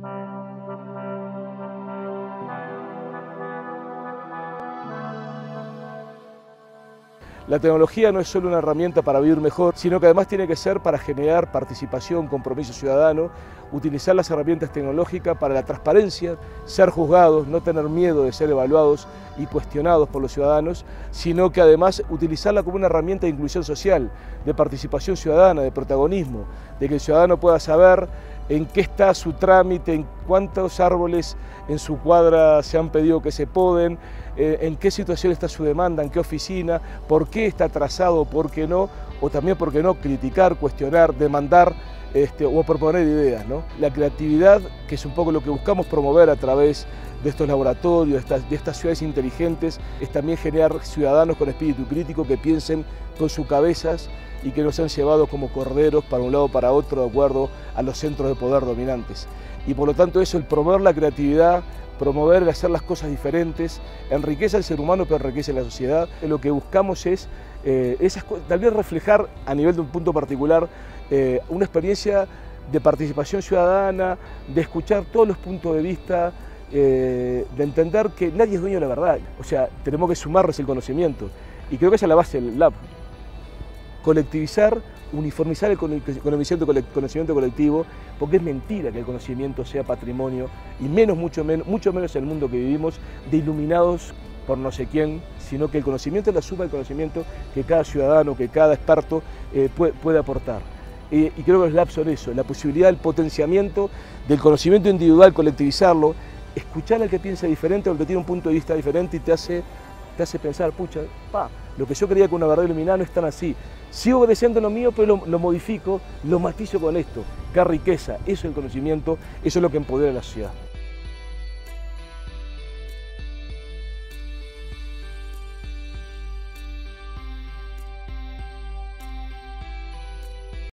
La tecnología no es solo una herramienta para vivir mejor, sino que además tiene que ser para generar participación, compromiso ciudadano, utilizar las herramientas tecnológicas para la transparencia, ser juzgados, no tener miedo de ser evaluados y cuestionados por los ciudadanos, sino que además utilizarla como una herramienta de inclusión social, de participación ciudadana, de protagonismo, de que el ciudadano pueda saber en qué está su trámite, en cuántos árboles en su cuadra se han pedido que se poden, en qué situación está su demanda, en qué oficina, por qué está atrasado, por qué no, o también por qué no, criticar, cuestionar, demandar o proponer ideas, ¿no? La creatividad, que es un poco lo que buscamos promover a través de estos laboratorios, de estas ciudades inteligentes, es también generar ciudadanos con espíritu crítico que piensen con sus cabezas y que no sean llevados como corderos para un lado o para otro de acuerdo a los centros de poder dominantes. Y por lo tanto eso, el promover la creatividad, promover el hacer las cosas diferentes, enriquece al ser humano pero enriquece a la sociedad. Lo que buscamos es tal vez reflejar a nivel de un punto particular una experiencia de participación ciudadana, de escuchar todos los puntos de vista, de entender que nadie es dueño de la verdad. O sea, tenemos que sumarles el conocimiento. Y creo que esa es la base del lab. Colectivizar, uniformizar el conocimiento colectivo, porque es mentira que el conocimiento sea patrimonio, y mucho menos en el mundo que vivimos, de iluminados por no sé quién, sino que el conocimiento es la suma del conocimiento que cada ciudadano, que cada experto puede aportar. Y creo que los labs son eso, la posibilidad del potenciamiento del conocimiento individual, colectivizarlo, escuchar al que piensa diferente, al que tiene un punto de vista diferente y te hace pensar, pucha, lo que yo creía que una verdad iluminada no es tan así. Sigo obedeciendo lo mío, pero lo modifico, lo matizo con esto. ¡Qué riqueza! Eso es el conocimiento, eso es lo que empodera a la sociedad.